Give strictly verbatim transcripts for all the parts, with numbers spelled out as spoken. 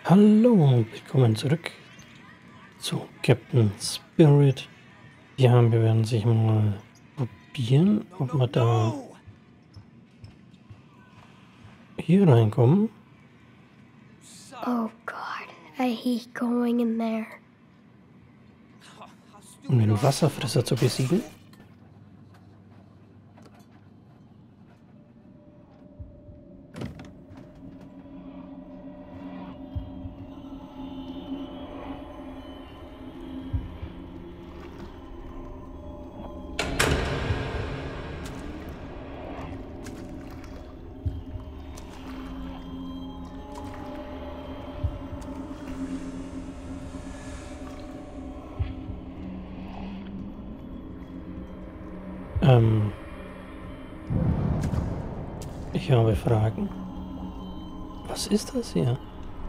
Hallo, willkommen zurück zu Captain Spirit. Ja, wir werden sich mal probieren, ob wir da hier reinkommen. Oh God, I hate going in there. Um den Wasserfresser zu besiegen. Ähm, ich habe Fragen. Was ist das hier?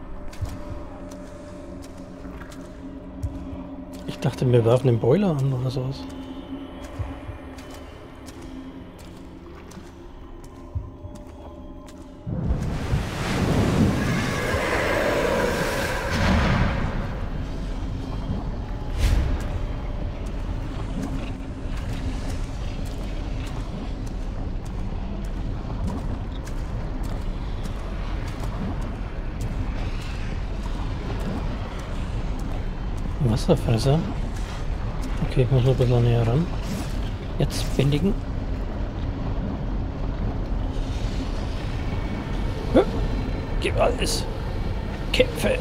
Ich dachte, wir werfen den Boiler an oder sowas. Wasserfresser. Okay, ich muss noch ein bisschen näher ran. Jetzt bändigen. Gib alles. Kämpfe.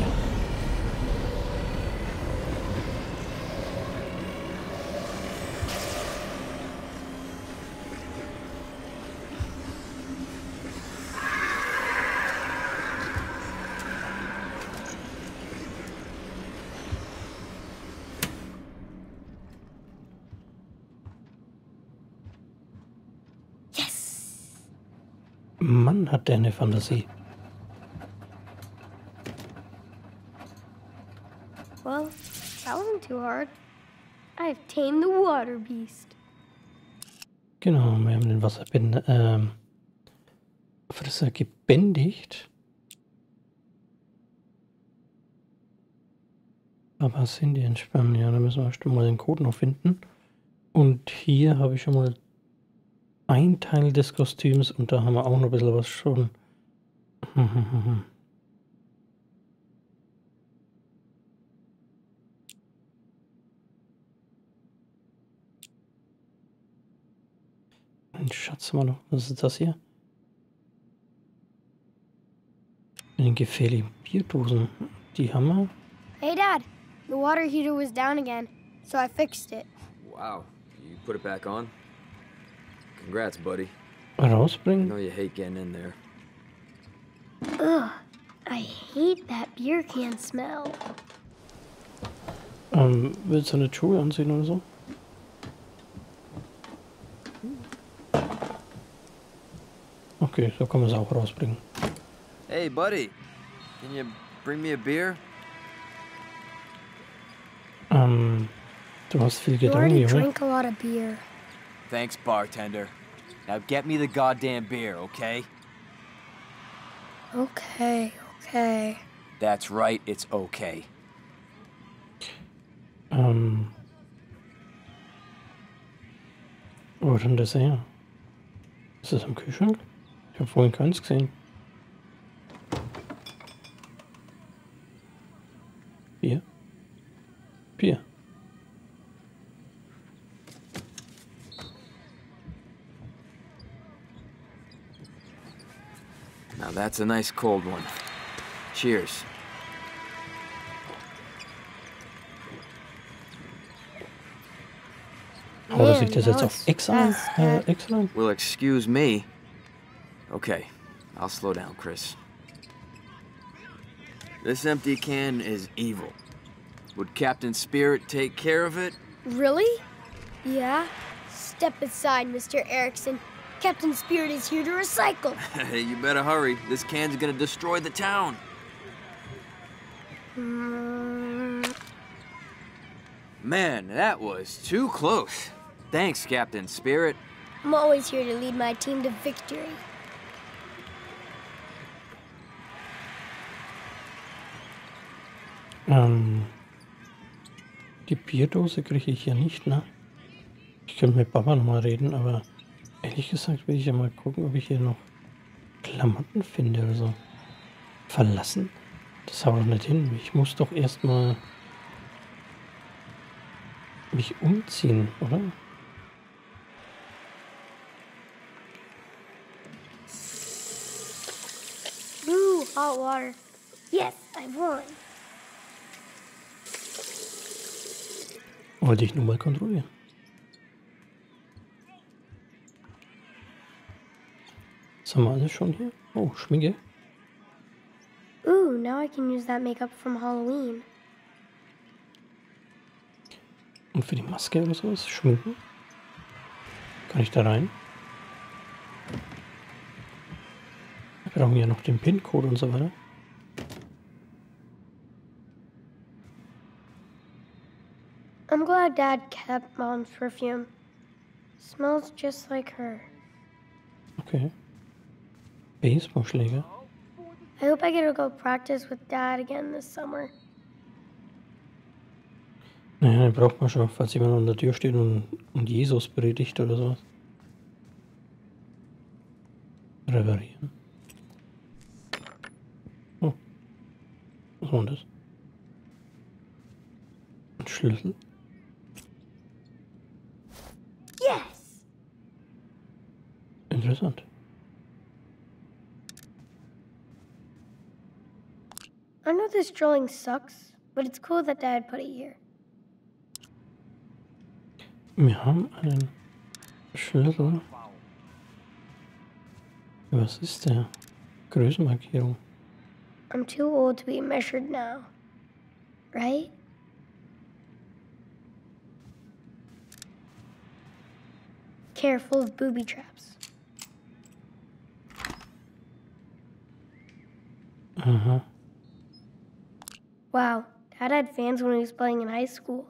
Mann, hat der eine Fantasie. Well, that wasn't too hard. I've tamed the water beast. Genau, wir haben den Wasserbänder, ähm, Fresser gebändigt. Aber sind die entspannen? Ja, da müssen wir schon mal den Code noch finden. Und hier habe ich schon mal ein Teil des Kostüms und da haben wir auch noch ein bisschen was schon. Ein Schatz mal noch. Was ist das hier? Eine gefährliche Bierdosen. Die haben wir. Hey Dad, the water heater was down again, so I fixed it. Wow, you put it back on? Congrats, buddy. Rausbringen? I know you hate getting in there. Ugh, I hate that beer can smell. Ähm, willst du eine Schuhe anziehen oder so? Okay, so kann man es auch rausbringen. Hey, buddy, can you bring me a beer? Ähm, du hast viel You already Gedanken, Junge. drank a lot of beer. Thanks, bartender. Now get me the goddamn beer, okay? Okay, okay. That's right, it's okay. Ähm. Wo war denn das her? Ist das am Kühlschrank? Ich habe vorhin keins gesehen. Bier? Bier. Now that's a nice cold one. Cheers. Haut er sich Man, das that jetzt was auf extra, fast, äh, Dad. extra? Well, excuse me. Okay, I'll slow down, Chris. This empty can is evil. Would Captain Spirit take care of it? Really? Yeah? Step aside, Mister Erickson. Captain Spirit is here to recycle. Hey, you better hurry. This can's gonna destroy the town. Mm, Man, that was too close. Thanks, Captain Spirit. I'm always here to lead my team to victory. Ähm, die Bierdose kriege ich ja nicht, ne? Ich könnte mit Papa nochmal reden, aber ehrlich gesagt will ich ja mal gucken, ob ich hier noch Klamotten finde oder so. Verlassen? Das haut doch nicht hin. Ich muss doch erstmal mich umziehen, oder? Ooh, hot water. Yes, I won. Wollte ich nur mal kontrollieren. Was haben wir alles schon hier? Oh, Schminke. Ooh, now I can use that makeup from Halloween. Und für die Maske oder sowas? Schminken? Kann ich da rein? Wir brauchen ja noch den PIN-Code und so weiter. I'm glad Dad kept Mom's perfume. Smells just like her. Okay. Baseballschläger. I hope I get to go practice with Dad again this summer. Naja, den braucht man schon, falls jemand an der Tür steht und, und Jesus predigt oder sowas. Reparieren. Oh. Was war denn das? Ein Schlüssel? Yes! Interessant. I know this drawing sucks, but it's cool that Dad put it here. Wir haben einen Schlüssel. Was ist der? Größenmarkierung. I'm too old to be measured now. Right? Careful of booby traps. Aha. Wow, Dad had fans when he was playing in high school.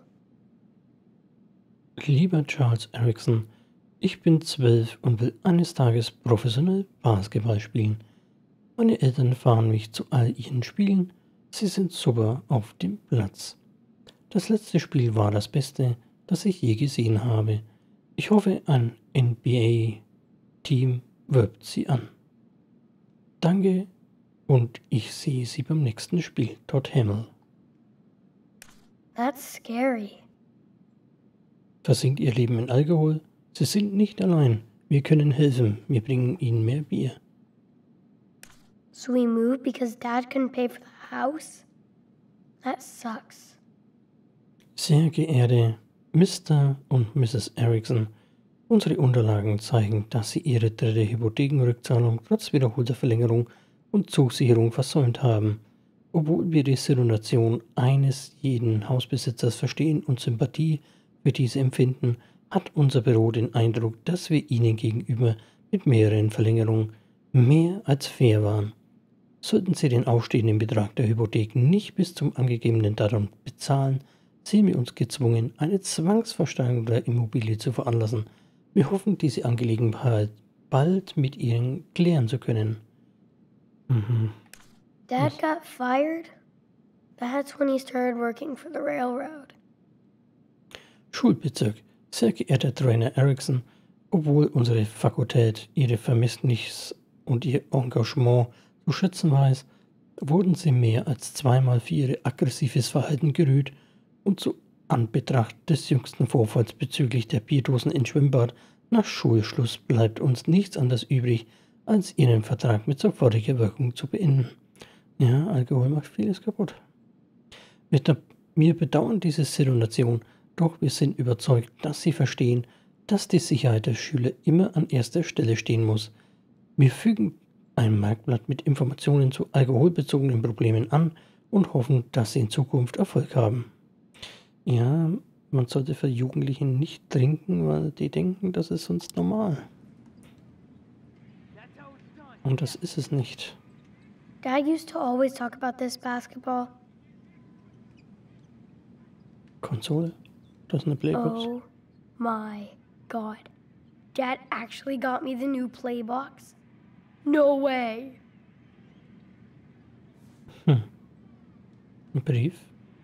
Lieber Charles Erickson, ich bin zwölf und will eines Tages professionell Basketball spielen. Meine Eltern fahren mich zu all ihren Spielen. Sie sind super auf dem Platz. Das letzte Spiel war das Beste, das ich je gesehen habe. Ich hoffe, ein N B A-Team wirbt sie an. Danke und ich sehe sie beim nächsten Spiel. Todd Hamill. That's scary. Versinkt ihr Leben in Alkohol? Sie sind nicht allein. Wir können helfen. Wir bringen ihnen mehr Bier. So we moved because Dad couldn't pay for the house? That sucks. Sehr geehrte Mister und Misses Erickson, unsere Unterlagen zeigen, dass Sie Ihre dritte Hypothekenrückzahlung trotz wiederholter Verlängerung und Zusicherung versäumt haben. Obwohl wir die Situation eines jeden Hausbesitzers verstehen und Sympathie für diese empfinden, hat unser Büro den Eindruck, dass wir Ihnen gegenüber mit mehreren Verlängerungen mehr als fair waren. Sollten Sie den ausstehenden Betrag der Hypothek nicht bis zum angegebenen Datum bezahlen, sehen wir uns gezwungen, eine Zwangsversteigerung der Immobilie zu veranlassen. Wir hoffen, diese Angelegenheit bald mit Ihnen klären zu können. Mhm. Dad got fired? That's when he started working for the railroad. Schulbezirk, sehr geehrter Trainer Erickson, obwohl unsere Fakultät Ihre Vermächtnis und Ihr Engagement zu schätzen weiß, wurden Sie mehr als zweimal für Ihr aggressives Verhalten gerügt und zu Anbetracht des jüngsten Vorfalls bezüglich der Bierdosen im Schwimmbad nach Schulschluss bleibt uns nichts anderes übrig, als Ihren Vertrag mit sofortiger Wirkung zu beenden. Ja, Alkohol macht vieles kaputt. Wir, wir bedauern diese Situation, doch wir sind überzeugt, dass Sie verstehen, dass die Sicherheit der Schüler immer an erster Stelle stehen muss. Wir fügen ein Merkblatt mit Informationen zu alkoholbezogenen Problemen an und hoffen, dass Sie in Zukunft Erfolg haben. Ja, man sollte für Jugendliche nicht trinken, weil die denken, das ist sonst normal. Und das ist es nicht. Dad used to always talk about this basketball. Konsole? Das ist eine Playbox. Oh my god. Dad actually got me the new Playbox? No way. Hm. Ein Brief?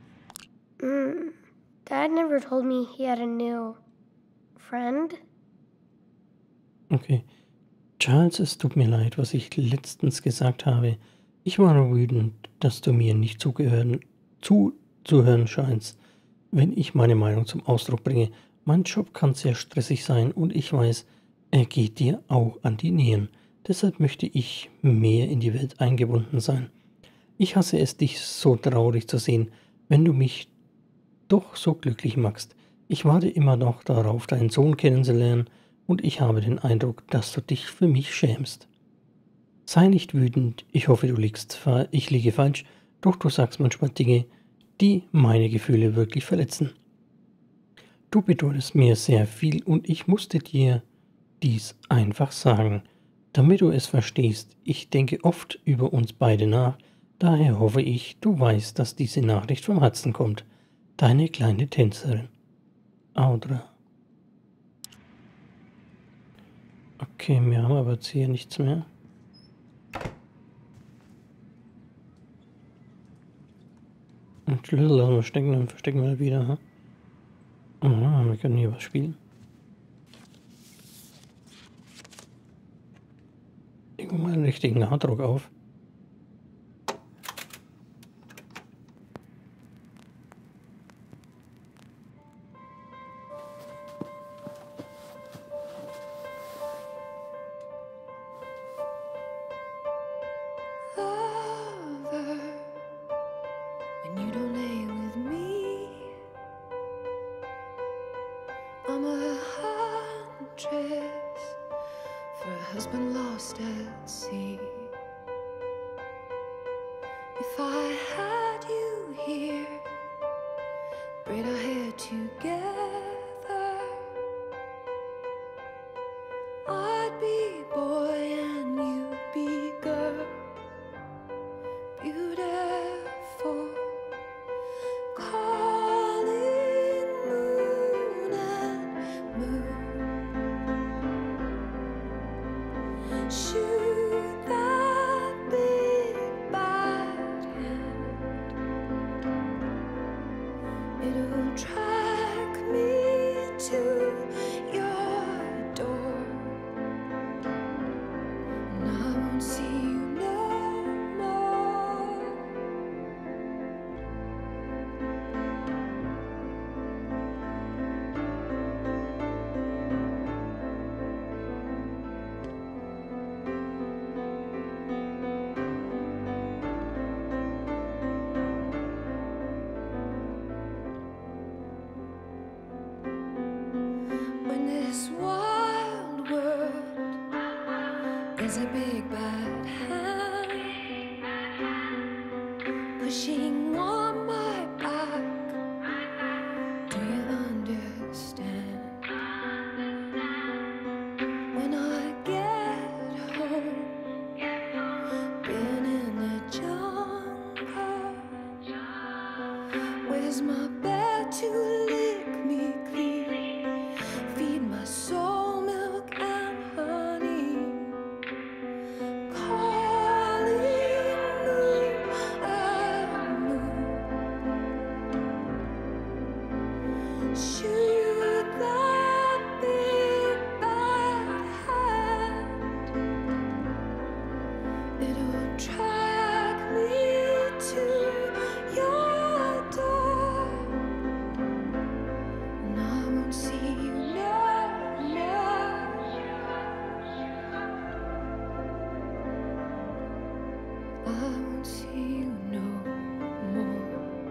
Dad never told me he had a new friend. Okay. Charles, es tut mir leid, was ich letztens gesagt habe. Ich war wütend, dass du mir nicht zugehören, zuzuhören scheinst, wenn ich meine Meinung zum Ausdruck bringe. Mein Job kann sehr stressig sein und ich weiß, er geht dir auch an die Nieren. Deshalb möchte ich mehr in die Welt eingebunden sein. Ich hasse es, dich so traurig zu sehen, wenn du mich doch so glücklich machst. Ich warte immer noch darauf, deinen Sohn kennenzulernen, und ich habe den Eindruck, dass du dich für mich schämst. Sei nicht wütend, ich hoffe, du liegst, ich liege falsch, doch du sagst manchmal Dinge, die meine Gefühle wirklich verletzen. Du bedeutest mir sehr viel und ich musste dir dies einfach sagen, damit du es verstehst. Ich denke oft über uns beide nach, daher hoffe ich, du weißt, dass diese Nachricht vom Herzen kommt. Deine kleine Tänzerin. Audra. Okay, wir haben aber jetzt hier nichts mehr. Den Schlüssel lassen wir stecken, dann verstecken wir wieder. Hm? Aha, wir können hier was spielen. Legen wir mal einen richtigen Harddruck auf. I'm a huntress for a husband lost at sea. If I had you here, braid our hair together, I'd be boy and you'd be girl, beautiful. Shoot that big bad hand. It'll track me to your door, and I won't see you no more. This wild world is a big bad hand pushing on my back. Do you understand? When I get home, been in the jungle. Where's my bed to lick me clean? Feed my soul milk and honey. Calling moon and moon. Shoot that big bad hand. It'll track me to your door, and I won't see you no more. I won't see you no more.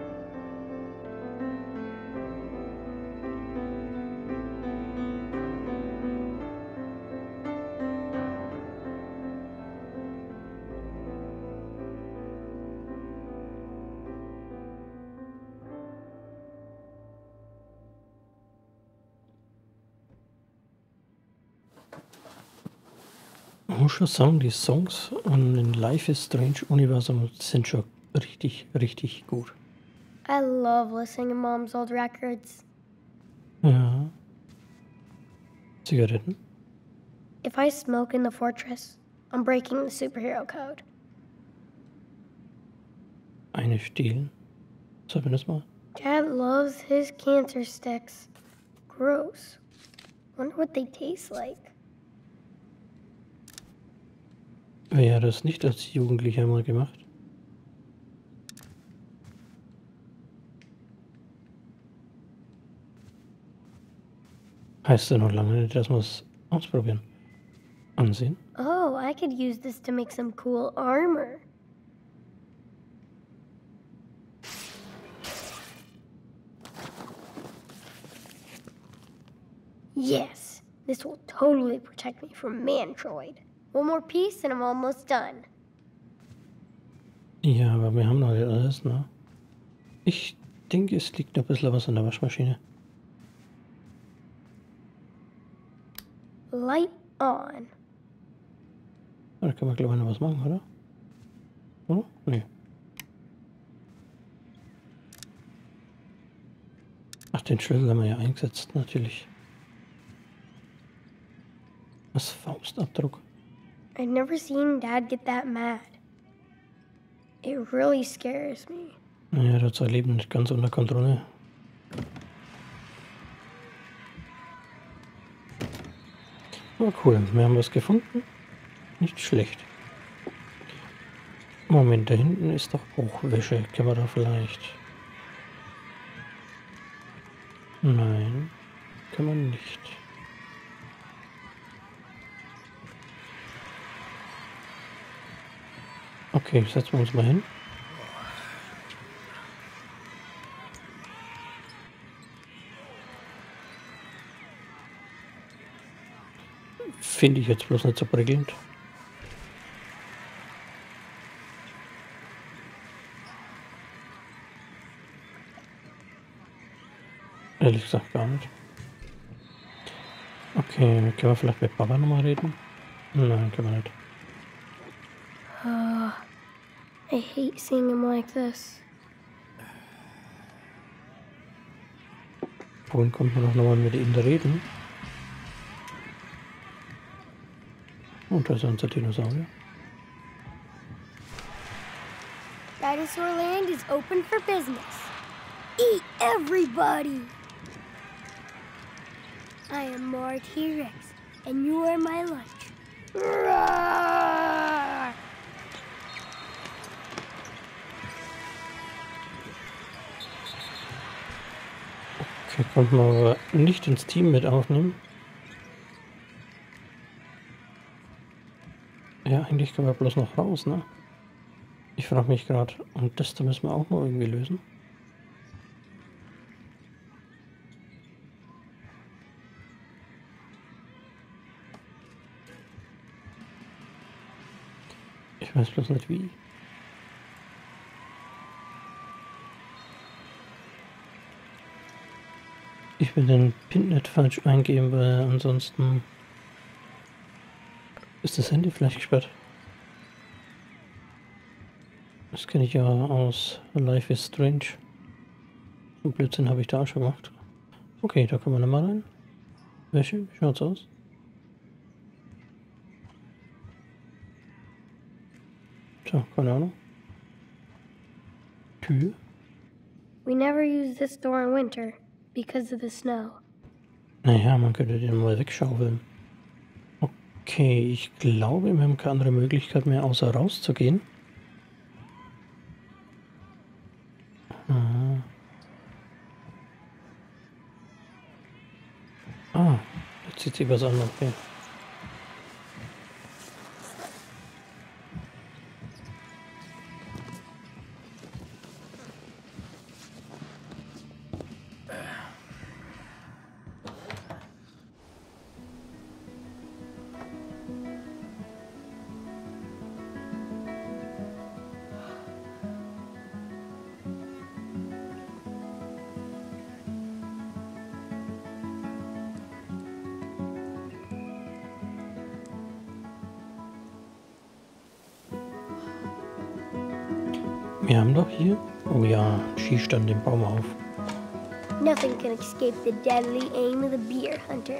Ich muss schon sagen, die Songs und Life is Strange Universum sind schon richtig, richtig gut. I love listening to Mom's old records. Ja. Zigaretten? If I smoke in the fortress, I'm breaking the superhero code. Eine stehlen. Sollen wir das mal? Dad loves his cancer sticks. Gross. Wonder what they taste like. Wer hat das nicht als Jugendlicher mal gemacht? Heißt ja noch lange nicht, dass wir es ausprobieren. Ansehen. Oh, I could use this to make some cool armor. Yes, this will totally protect me from Mantroid. One more piece and I'm almost done. Ja, aber wir haben noch nicht alles, ne? Ich denke, es liegt noch ein bisschen was an der Waschmaschine. Light on. Da kann man, glaube ich, noch was machen, oder? Oder? Nee. Ach, den Schlüssel haben wir ja eingesetzt, natürlich. Was Faustabdruck. I've never seen Dad get that mad. It really scares me. Naja, er hat sein Leben nicht ganz unter Kontrolle. Oh cool, wir haben was gefunden. Nicht schlecht. Moment, da hinten ist doch auch Wäsche. Können wir da vielleicht... Nein, kann man nicht. Okay, setzen wir uns mal hin. Finde ich jetzt bloß nicht so prickelnd. Ehrlich gesagt gar nicht. Okay, können wir vielleicht mit Papa nochmal reden? Nein, können wir nicht. Uh, I hate seeing him like this. Vorhin konnten wir doch nochmal mit ihm reden. Und da ist unser Dinosaurier. Dinosaur Land is open for business. Eat everybody! I am more T-Rex, and you are my lunch. Roar! Okay, konnten wir aber nicht ins Team mit aufnehmen. Ja, eigentlich können wir bloß noch raus, ne? Ich frage mich gerade, und das da müssen wir auch noch irgendwie lösen. Ich weiß bloß nicht wie. Ich will den Pin nicht falsch eingeben, weil ansonsten ist das Handy vielleicht gesperrt. Das kenne ich ja aus Life is Strange. So Blödsinn habe ich da auch schon gemacht. Okay, da können wir nochmal rein. Wäsche, wie schaut's aus? Tja, keine Ahnung. Tür. We never use this door in winter because of the snow. Naja, man könnte den mal wegschaufeln. Okay, ich glaube, wir haben keine andere Möglichkeit mehr, außer rauszugehen. Aha. Ah, jetzt sieht sie was an, okay. Wir haben doch hier... Oh ja, schießt dann den Baum auf. Nothing can escape the deadly aim of the beer hunter.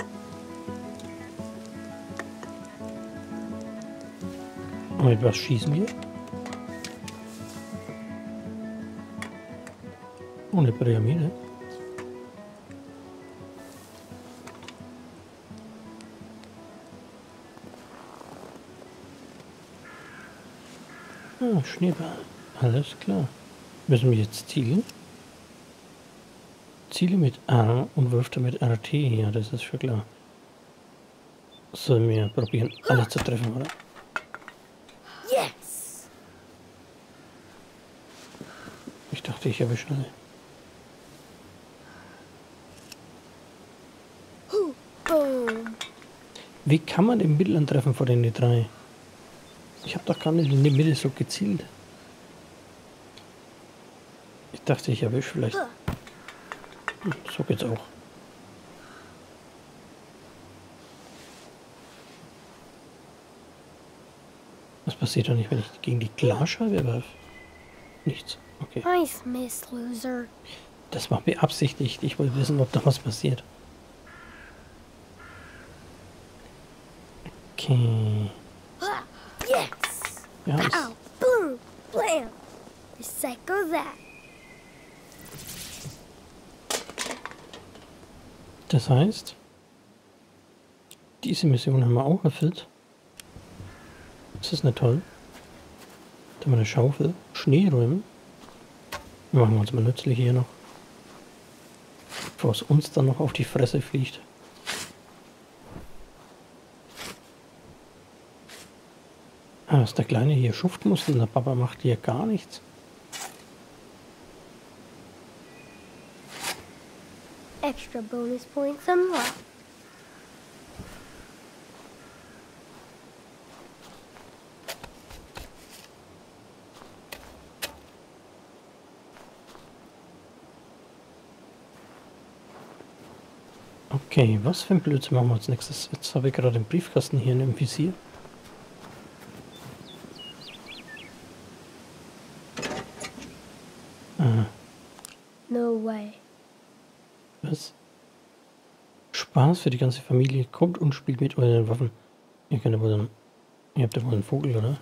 Und mit was schießen wir? Ohne Pyramide. Ah, Schneeball. Alles klar. Müssen wir jetzt zielen? Ziele mit A und wirft damit R T. Ja, das ist schon klar. Sollen wir probieren, alle zu treffen, oder? Yes! Ich dachte, ich erwische alle. Hoo, boom. Wie kann man den Mittleren treffen vor den drei? Ich habe doch gar nicht in die Mitte so gezielt. Ich dachte, ich erwische vielleicht. Hm, so geht's auch. Was passiert doch nicht, wenn ich gegen die Glasscheibe werfe? Nichts. Okay. Nice miss, loser. Das war beabsichtigt. Ich wollte wissen, ob da was passiert. Okay. Ah, yes! Ja, Ow, ist, boom, blam. Recycle that. das heißt, diese Mission haben wir auch erfüllt. Das ist nicht toll. Da haben wir eine Schaufel. Schnee räumen. Wir machen uns mal nützlich hier noch. Bevor es uns dann noch auf die Fresse fliegt. Ah, dass der Kleine hier schuften muss und der Papa macht hier gar nichts. Extra bonus points unlocked. Okay, was für ein Blödsinn machen wir als nächstes? Jetzt habe ich gerade den Briefkasten hier in dem Visier. Aha, No way. was? Spaß für die ganze Familie. Kommt und spielt mit euren Waffen. Ihr könnt ja wohl dann, ihr habt ja wohl einen Vogel, oder?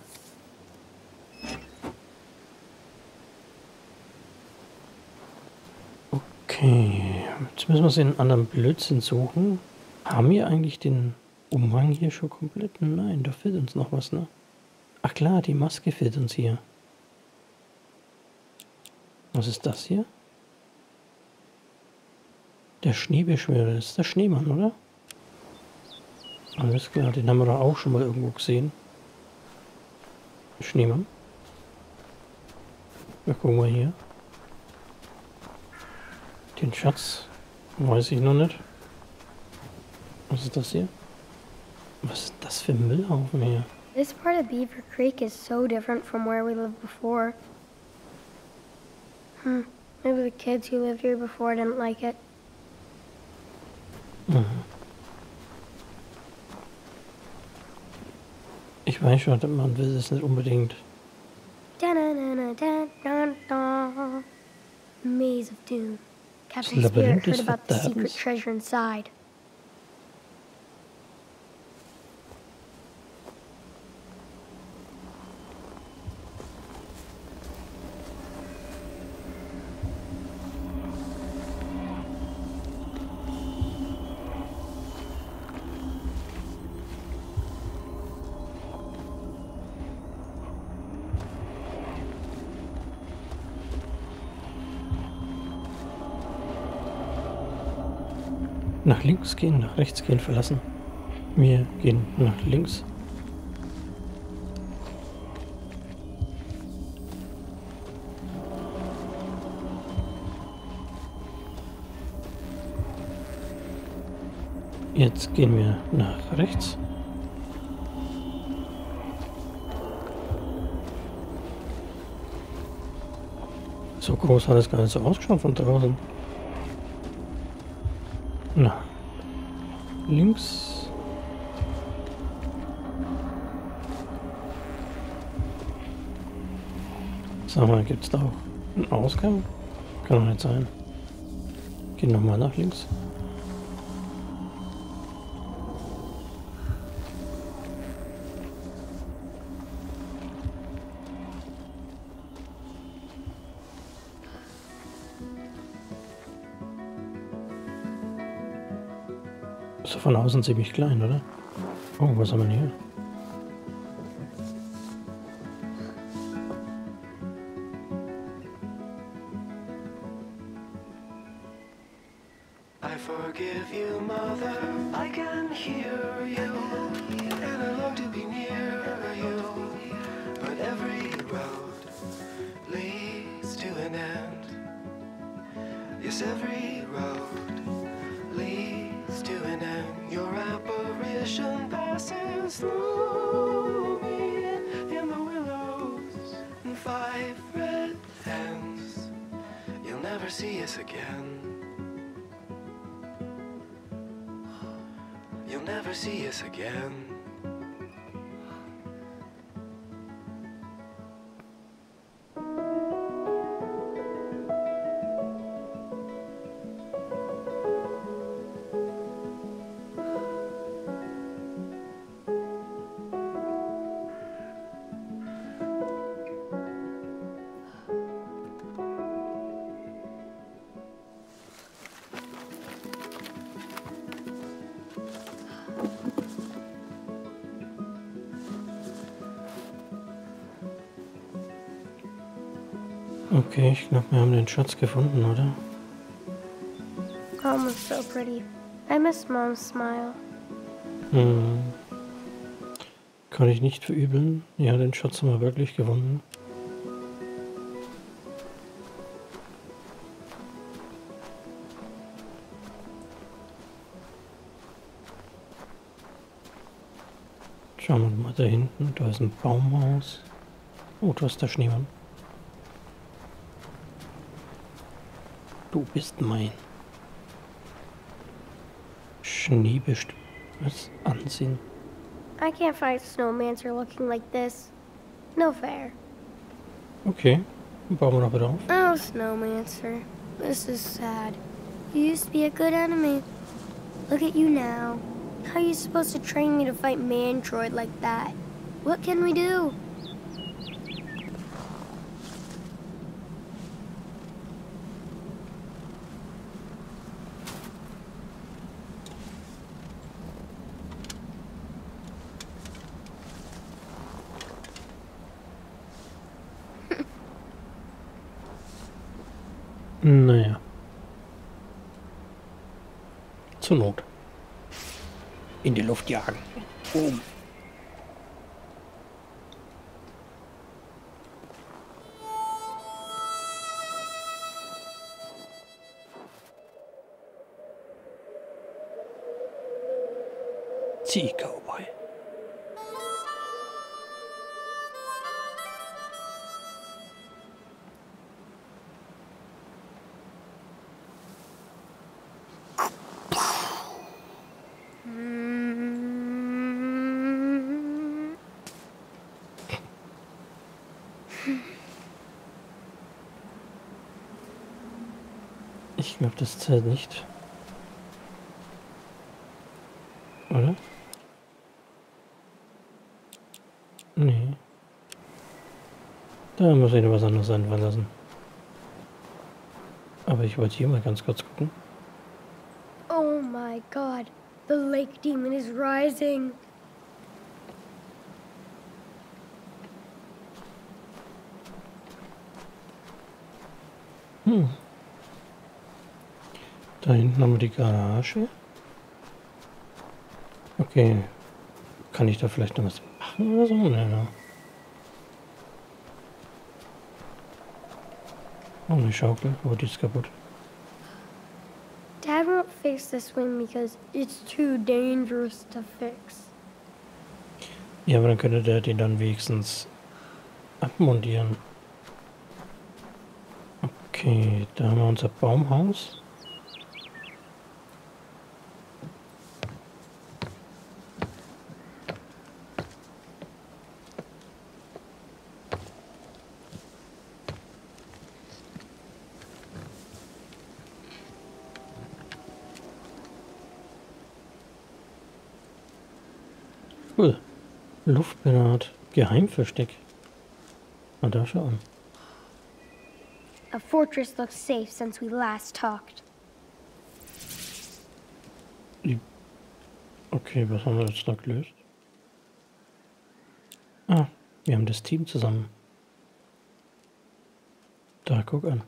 Okay, jetzt müssen wir uns einen anderen Blödsinn suchen. Haben wir eigentlich den Umhang hier schon komplett? Nein, da fehlt uns noch was, ne? Ach klar, die Maske fehlt uns hier. Was ist das hier? Der Schneebeschwörer, das ist der Schneemann, oder? Alles klar, den haben wir doch auch schon mal irgendwo gesehen. Schneemann. Ja, gucken wir hier. Den Schatz weiß ich noch nicht. Was ist das hier? Was ist das für ein Müllhaufen hier? This part of Beaver Creek is so different from where we lived before. Hmm, maybe the kids who lived here before didn't like it. Mhm. Ich weiß schon, man will es nicht unbedingt. Da-na-na-na-da-da-da. Maze of Doom. Captain Labyrinth Spirit heard des about the secret Verderbens. treasure inside. Nach links gehen, nach rechts gehen, verlassen. Wir gehen nach links. Jetzt gehen wir nach rechts. So groß hat es gar nicht so ausgeschaut von draußen. Na, links. Sag mal, gibt es da auch einen Ausgang? Kann doch nicht sein. Gehen nochmal nach links. So von außen ziemlich klein, oder? Oh, was haben wir hier? I forgive you, Mother. I can hear you, and I long to be near you. But every road leads to an end. Yes, every road leads to an end. Your apparition passes through me in the willows and five red hands. You'll never see us again. You'll never see us again. Okay, ich glaube, wir haben den Schatz gefunden, oder? Mom was so pretty. I miss Mom's smile. Hm. Kann ich nicht verübeln. Ja, den Schatz haben wir wirklich gefunden. Schauen wir mal da hinten. Da ist ein Baumhaus. Oh, du hast da Schneemann. Du bist mein Schneebest... Was? Ansehen. I can't fight Snowmancer looking like this. No fair. Okay, dann bauen wir noch wieder auf. Oh, Snowmancer. This is sad. You used to be a good enemy. Look at you now. How are you supposed to train me to fight Mantroid like that? What can we do? Naja. Zur Not. In die Luft jagen. Boom. Zieh, Cowboy. Ich glaube, das zählt nicht. Oder? Nee. Da muss ich noch was anderes einfallen lassen. Aber ich wollte hier mal ganz kurz gucken. Oh my god. The lake demon is rising. Hm. Da hinten haben wir die Garage. Okay. Kann ich da vielleicht noch was machen oder so? Nee, ne. Oh, eine Schaukel. Oh, die ist kaputt. Dad won't fix the swing because it's too dangerous to fix. Ja, aber dann könnte der den dann wenigstens abmontieren. Okay, da haben wir unser Baumhaus. Cool. Luftpirat. Geheimversteck. Mal da schauen. A fortress looks safe since we last talked. Die Okay, was haben wir jetzt da gelöst? Ah, wir haben das Team zusammen. Da, guck an.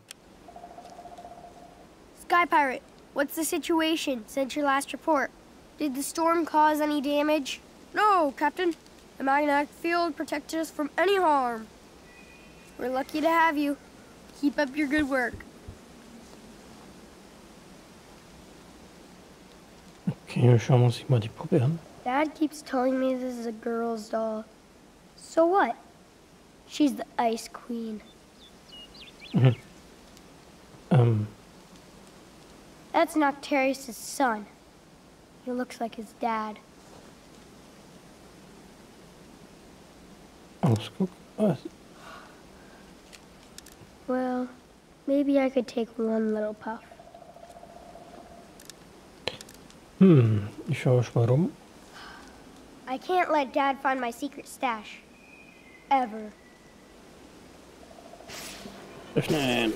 Sky Pirate, what's the situation since your last report? Did the storm cause any damage? No, Captain. The magnetic field protected us from any harm. We're lucky to have you. Keep up your good work. Okay, schauen wir uns mal die Puppe an. Dad keeps telling me this is a girl's doll. So what? She's the Ice Queen. Mhm. Ähm, That's Noctarius' son. He looks like his dad. Ausguck. Ah, Well, maybe I could take one little puff. hm, ich schaue mal rum. I can't let Dad find my secret stash. Ever. Öffnen.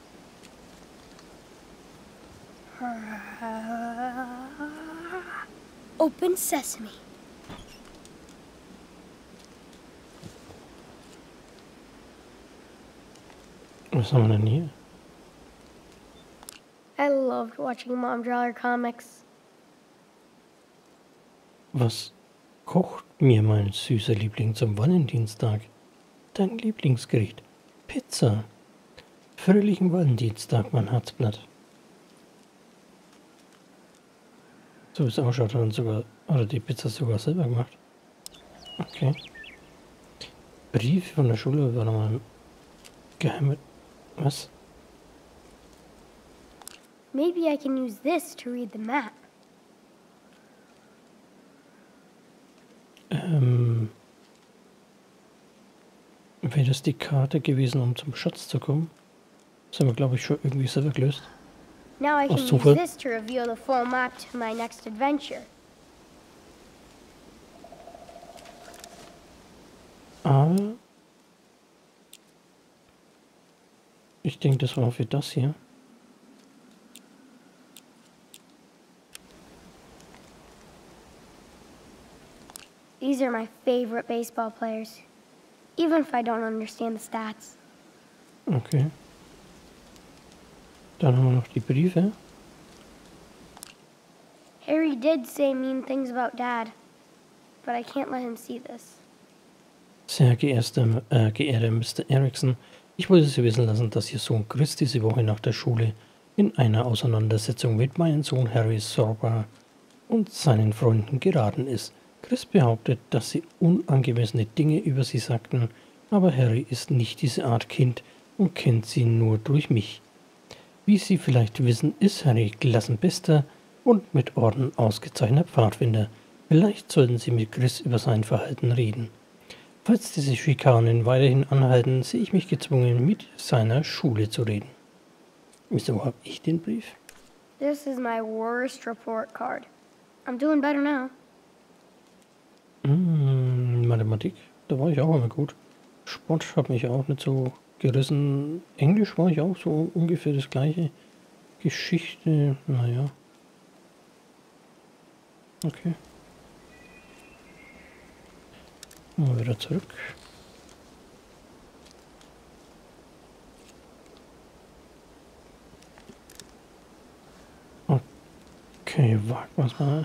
Open sesame. Was haben wir denn hier? I loved watching Mom draw her comics. Was kocht mir mein süßer Liebling zum Valentinstag? Dein Lieblingsgericht. Pizza. Fröhlichen Valentinstag, mein Herzblatt. So wie es ausschaut, hat er sogar, oder die Pizza sogar selber gemacht. Okay. Brief von der Schule, warte mal. Geheime. Was? Maybe I can use this to read the map. Ähm. Wäre das die Karte gewesen, um zum Schatz zu kommen? Das haben wir, glaube ich, schon irgendwie selber gelöst. Now I can Aus use Zufall. this to reveal the full map to my next adventure. Aber ich denke, das war für das hier. These are my favorite baseball players, even if I don't understand the stats. Okay. Dann haben wir noch die Briefe. Harry did say mean things about Dad, but I can't let him see this. Sehr geehrter, äh, geehrter Mister Erickson, ich wollte Sie wissen lassen, dass Ihr Sohn Chris diese Woche nach der Schule in einer Auseinandersetzung mit meinem Sohn Harry Sorba und seinen Freunden geraten ist. Chris behauptet, dass sie unangemessene Dinge über sie sagten, aber Harry ist nicht diese Art Kind und kennt sie nur durch mich. Wie Sie vielleicht wissen, ist Harry Klassenbester und mit Orden ausgezeichneter Pfadfinder. Vielleicht sollten Sie mit Chris über sein Verhalten reden. Falls diese Schikanen weiterhin anhalten, sehe ich mich gezwungen, mit seiner Schule zu reden. Wieso habe ich den Brief? This is my worst report card. I'm doing better now. Hm, Mathematik, da war ich auch immer gut. Sport hat mich auch nicht so gerissen. Englisch war ich auch so ungefähr das gleiche. Geschichte, naja. Okay. Mal wieder zurück. Okay, wagt was mal.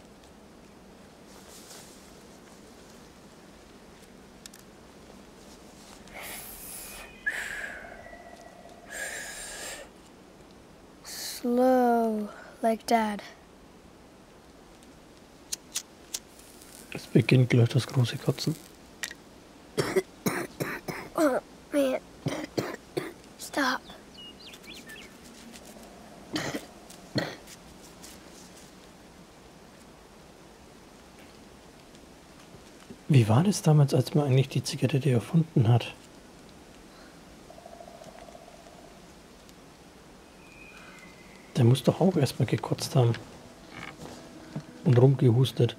Slow, like Dad. Es beginnt gleich das große Kotzen. Oh, man. Stop. Wie war das damals, als man eigentlich die Zigarette erfunden hat? Der muss doch auch erstmal gekotzt haben. Und rumgehustet.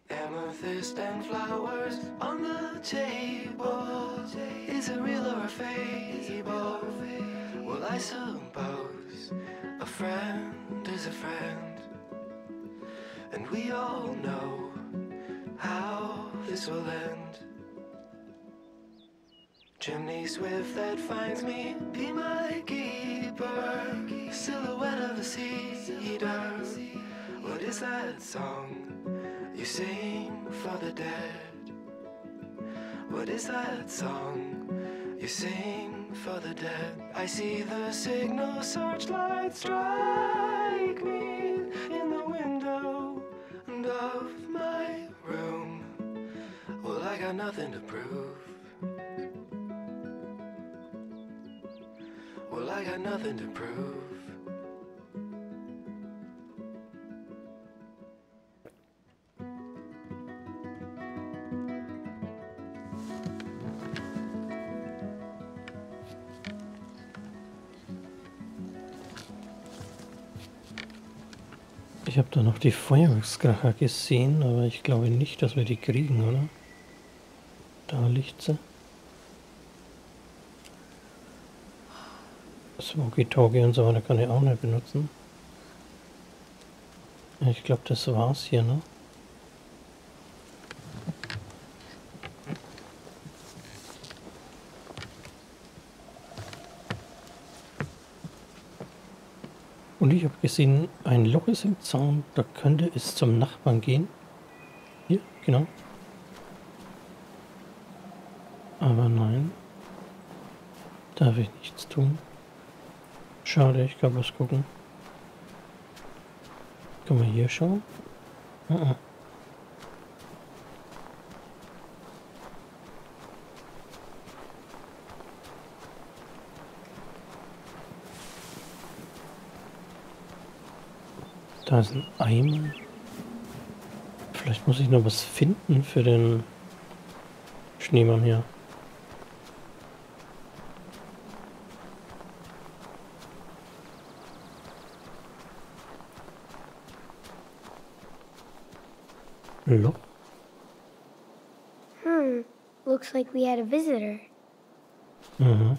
Amethyst and flowers on the table. Is it real or a fable? Well, I suppose a friend is a friend, and we all know how this will end. Chimney swift that finds me, be my keeper. Silhouette of a cedar. What is that song you sing for the dead? What is that song you sing for the dead? I see the signal searchlight strike me in the window of my room. Well, I got nothing to prove. Well, I got nothing to prove. Ich habe da noch die Feuerwerkskracher gesehen, aber ich glaube nicht, dass wir die kriegen, oder? Da liegt sie. Das Walkie-Talkie und so weiter kann ich auch nicht benutzen. Ich glaube, das war's hier, ne? Und ich habe gesehen, ein Loch ist im Zaun, da könnte es zum Nachbarn gehen. Hier, genau. Aber nein. Darf ich nichts tun. Schade, ich kann was gucken. Können wir hier schauen? Uh -uh. Da ist ein Eimer. Vielleicht muss ich noch was finden für den Schneemann hier. Loch. Hmm, looks like we had a visitor. Mhm.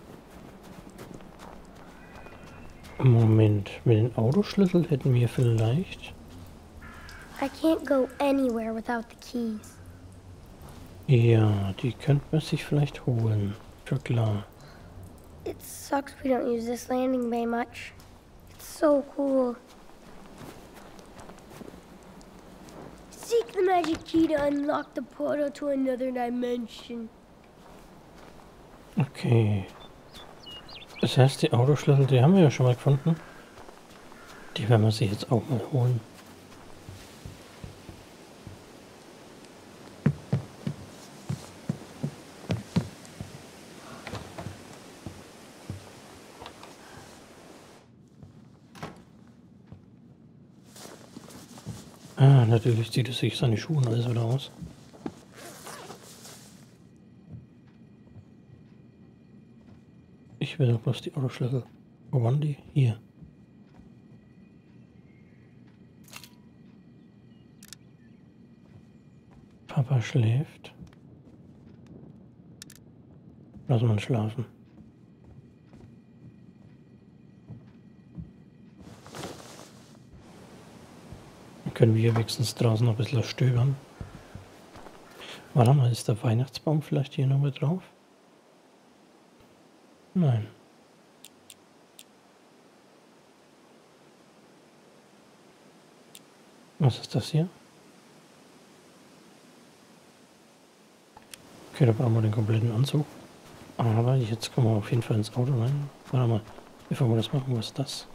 Moment, mit dem Autoschlüssel hätten wir vielleicht... I can't go anywhere without the keys. Ja, die könnte man sich vielleicht holen. Schon klar. It sucks we don't use this landing bay much. It's so cool. Seek the magic key to unlock the portal to another dimension. Okay. Das heißt, die Autoschlüssel, die haben wir ja schon mal gefunden. Die werden wir sich jetzt auch mal holen. Ah, natürlich zieht es sich seine Schuhe alles wieder aus. Ich will doch bloß die Autoschlüssel. Wo waren die? Hier. Papa schläft. Lass mal schlafen. Dann können wir wenigstens draußen noch ein bisschen stöbern. Warte mal, ist der Weihnachtsbaum vielleicht hier noch mit drauf? Nein. Was ist das hier? Okay, da brauchen wir den kompletten Anzug. Aber jetzt kommen wir auf jeden Fall ins Auto rein. Warte mal, bevor wir das machen, was ist das?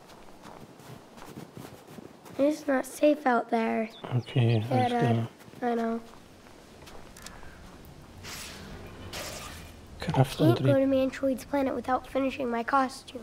It's not safe out there. Okay, alles Yeah, klar. Dad. I know. Can't go Kraftantrieb. to Mantroid's planet without finishing my costume.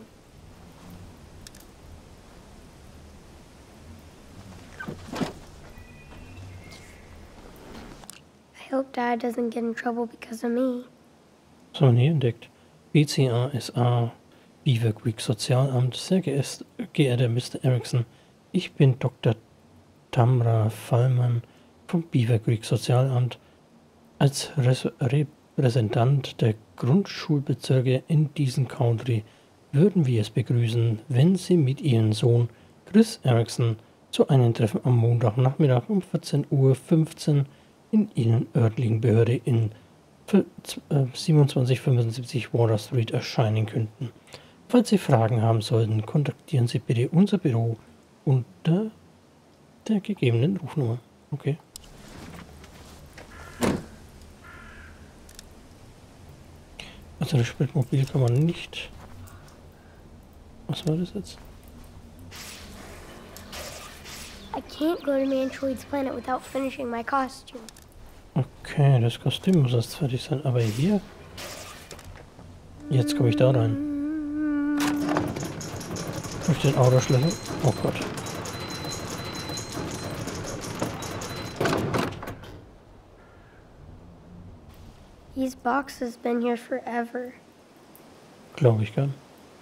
I hope Dad doesn't get in trouble because of me. Was haben wir hier entdeckt? B C A S A, Beaver Creek Sozialamt. Sehr geehrter Mister Erickson, ich bin Doktor Tamra Fallmann. vom Beaver Creek Sozialamt. Als Res Repräsentant der Grundschulbezirke in diesem Country würden wir es begrüßen, wenn Sie mit Ihrem Sohn Chris Erickson zu einem Treffen am Montagnachmittag um vierzehn Uhr fünfzehn in Ihrer örtlichen Behörde in siebenundzwanzig fünfundsiebzig Water Street erscheinen könnten. Falls Sie Fragen haben sollten, kontaktieren Sie bitte unser Büro unter der gegebenen Rufnummer. Okay. Also das Spritmobil kann man nicht. Was war das jetzt? I can't go to Mantroid's planet without finishing my costume. Okay, das Kostüm muss erst fertig sein, aber hier... Jetzt komme ich da rein. Durch den Autoschlüssel. Oh Gott. These boxes been here forever. Glaube ich gern.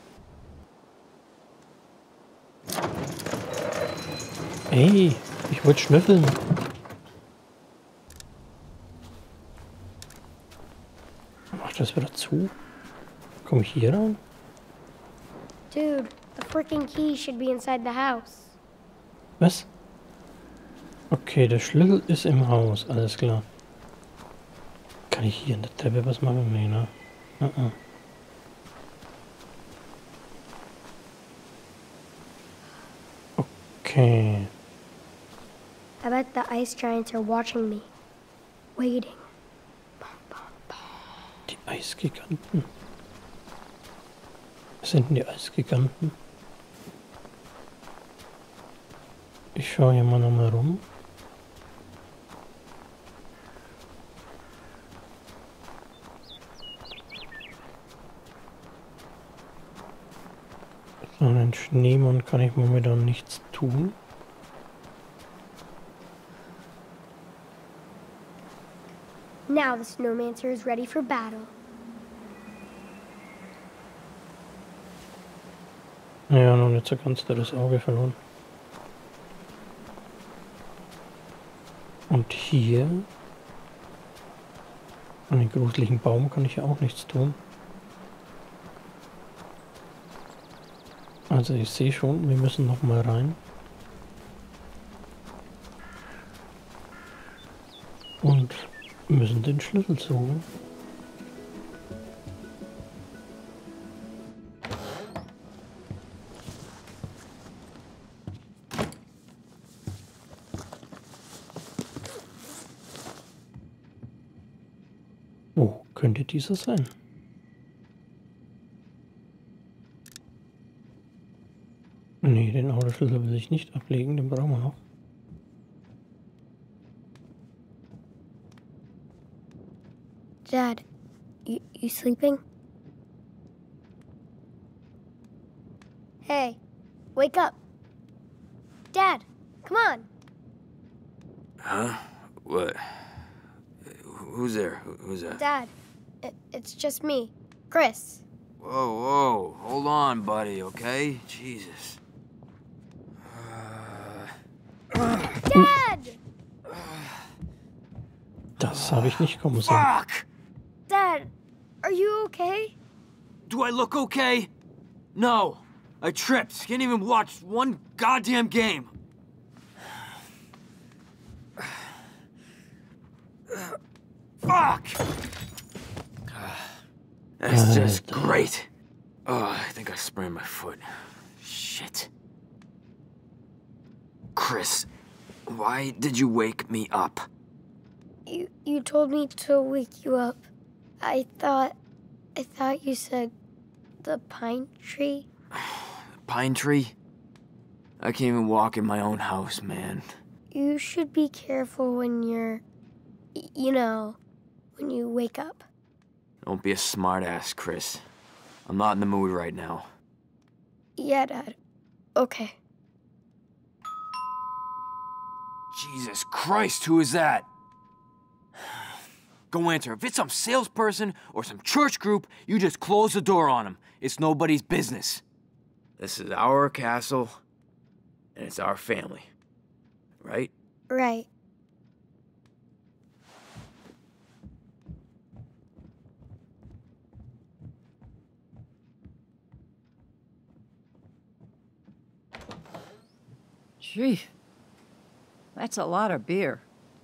Ey, ich wollte schnüffeln. Mach das wieder zu. Komme ich hier rein? Dude, the freaking key should be inside the house. Was? Okay, der Schlüssel ist im Haus, alles klar. Kann ich hier in der Treppe was machen? Nee, ne? Uh -uh. Okay. I bet the ice giants are watching me. Waiting. Die Eisgiganten. Was sind denn die Eisgiganten? Ich schaue hier mal nochmal rum. So, einen Schneemann kann ich momentan nichts tun. Now the Snowmancer is ready for battle. Ja, noch nicht so ganz das Auge verloren. Und hier an den gruseligen Baum kann ich ja auch nichts tun. Also ich sehe schon, wir müssen noch mal rein. Und müssen den Schlüssel suchen. Wo könnte dieser sein? Nee, den Autoschlüssel will ich nicht ablegen, den brauchen wir noch. Dad, you, you sleeping? Hey, wake up. Dad, come on. Huh? What? Who's there? Who- Who's that? Dad, it, it's just me, Chris. Whoa, whoa. Hold on, buddy, okay? Jesus. Dad! Das habe ich nicht kommen sehen. Fuck! Dad, are you okay? Do I look okay? No. I tripped. Can't even watch one goddamn game. Fuck! That's just great. Oh, I think I sprained my foot. Shit. Chris, why did you wake me up? You you told me to wake you up. I thought I thought you said the pine tree. Pine tree? I can't even walk in my own house, man. You should be careful when you're y- you know, when you wake up. Don't be a smartass, Chris. I'm not in the mood right now. Yeah, Dad. Okay. Jesus Christ, who is that? Go answer. If it's some salesperson or some church group, you just close the door on them. It's nobody's business. This is our castle, and it's our family. Right? Right. Gee, that's a lot of beer.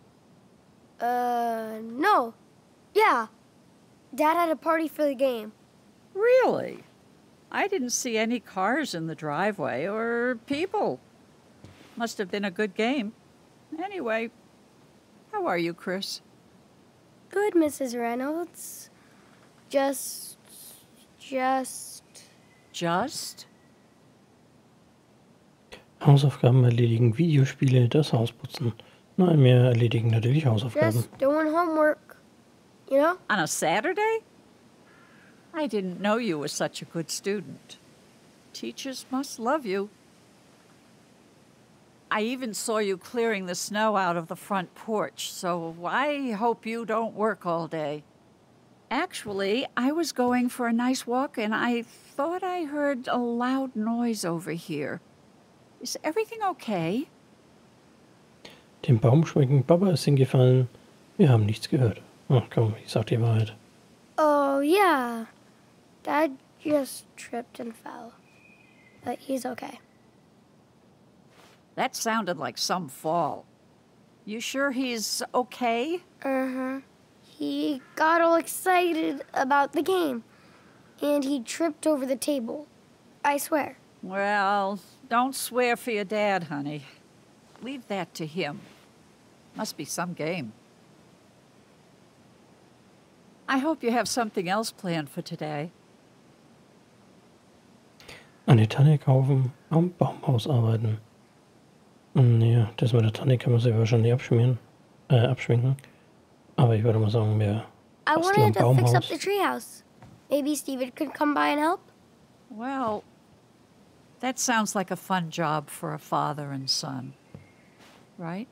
Uh, no. Yeah. Dad had a party for the game. Really? I didn't see any cars in the driveway or people. Must have been a good game. Anyway, how are you, Chris? Good, Missus Reynolds. Just... just... Just? Hausaufgaben erledigen, Videospiele, das Haus putzen. Nein, wir erledigen natürlich Hausaufgaben. just doing homework. You know? On a Saturday? I didn't know you were such a good student. Teachers must love you. I even saw you clearing the snow out of the front porch, so I hope you don't work all day. Actually, I was going for a nice walk and I thought I heard a loud noise over here. Is everything okay? Dem Baumschmecken Papa ist hingefallen. Wir haben nichts gehört. Ach komm, ich sag die Wahrheit. Oh, yeah. Dad just tripped and fell. But he's okay. That sounded like some fall. You sure he's okay? Uh-huh. He got all excited about the game. And he tripped over the table. I swear. Well, don't swear for your dad, honey. Leave that to him. Must be some game. I hope you have something else planned for today. Eine Tanne kaufen, am Baumhaus arbeiten. Naja, das mit der Tanne kann man sich wahrscheinlich abschmieren, äh, abschminken. Aber ich würde mal sagen, wir I basteln am wanted to fix up Baumhaus. the treehouse. Maybe Steven could come by and help? Well, that sounds like a fun job for a father and son. Right?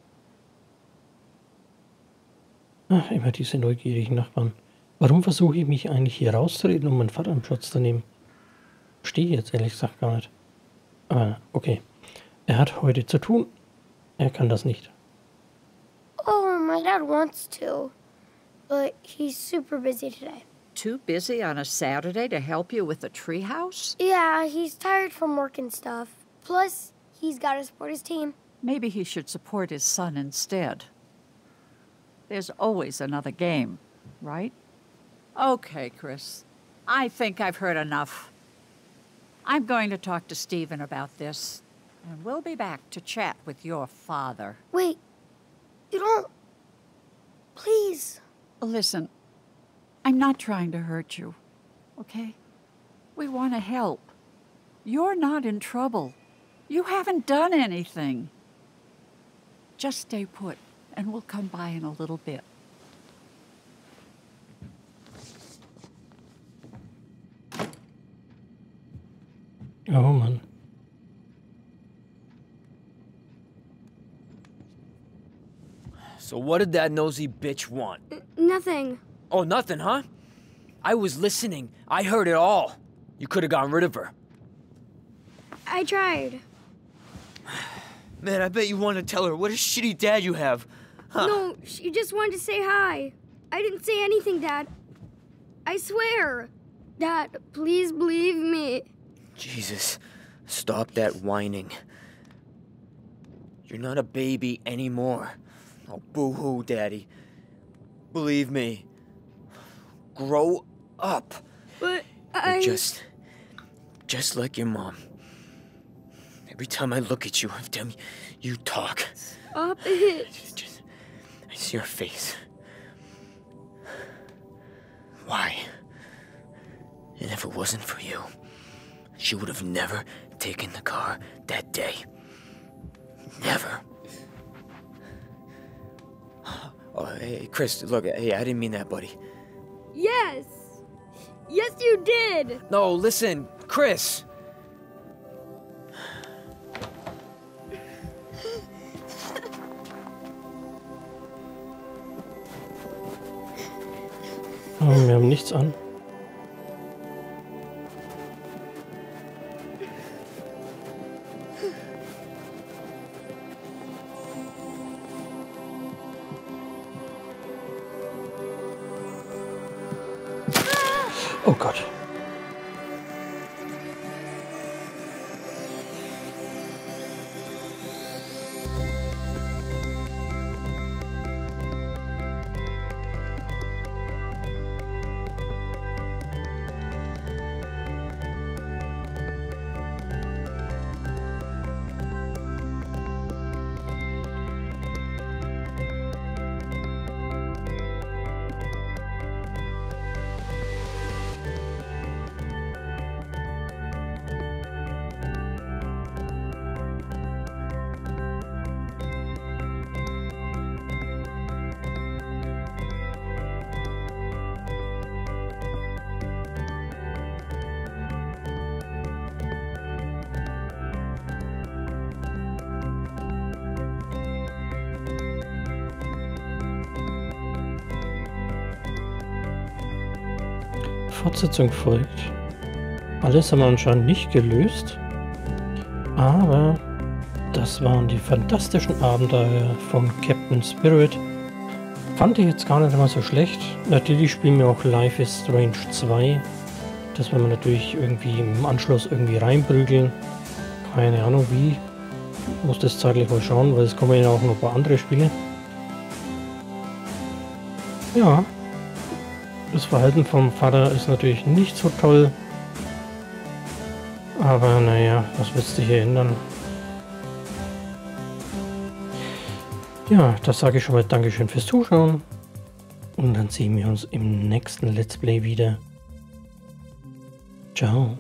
Ach, immer diese neugierigen Nachbarn. Warum versuche ich mich eigentlich hier rauszureden, um meinen Vater im Schutz zu nehmen? Verstehe jetzt ehrlich gesagt gar nicht. Aber okay. Er hat heute zu tun. Er kann das nicht. Oh, my dad wants to. But he's super busy today. Too busy on a Saturday to help you with the treehouse? Yeah, he's tired from work and stuff. Plus, he's got to support his team. Maybe he should support his son instead. There's always another game, right? Okay, Chris. I think I've heard enough. I'm going to talk to Stephen about this, and we'll be back to chat with your father. Wait, you don't... Please. Listen, I'm not trying to hurt you, okay? We want to help. You're not in trouble. You haven't done anything. Just stay put, and we'll come by in a little bit. Oh Mann. So what did that nosy bitch want? Nothing. Oh, nothing, huh? I was listening. I heard it all. You could have gotten rid of her. I tried. Man, I bet you want to tell her what a shitty dad you have. Huh. No, she just wanted to say hi. I didn't say anything, Dad. I swear. Dad, please believe me. Jesus, stop that whining. You're not a baby anymore. Oh, boo-hoo, Daddy. Believe me. Grow up. But You're I... just... just like your mom. Every time I look at you, every time you talk, Stop it. just, I see your face. Why? And if it wasn't for you, she would have never taken the car that day. Never. Oh, hey, Chris, look, hey, I didn't mean that, buddy. Yes. Yes, you did. No, listen, Chris. Oh, wir haben nichts an. Oh Gott. Fortsetzung folgt. Alles haben wir anscheinend nicht gelöst. Aber das waren die fantastischen Abenteuer von Captain Spirit. Fand ich jetzt gar nicht mal so schlecht. Natürlich spielen wir auch Life is Strange zwei. Das werden wir natürlich irgendwie im Anschluss irgendwie reinprügeln. Keine Ahnung wie. Muss das zeitlich mal schauen, weil es kommen ja auch noch ein paar andere Spiele. Ja. Das Verhalten vom Vater ist natürlich nicht so toll. Aber naja, was willst du hier ändern? Ja, das sage ich schon mal Dankeschön fürs Zuschauen. Und dann sehen wir uns im nächsten Let's Play wieder. Ciao.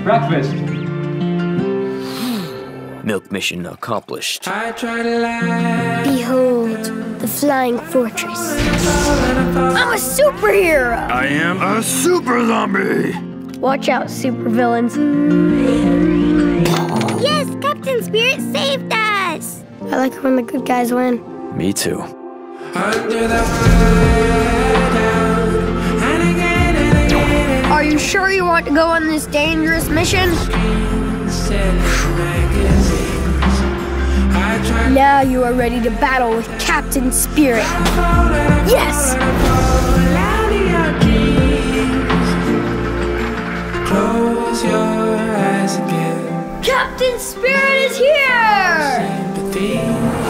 breakfast. Milk mission accomplished. Behold, the flying fortress. I'm a superhero! I am a super zombie! Watch out, supervillains. Yes, Captain Spirit saved us! I like it when the good guys win. Me too. Are you sure you want to go on this dangerous mission? Now you are ready to battle with Captain Spirit. Yes! Close your eyes again. Captain Spirit is here! Sympathy.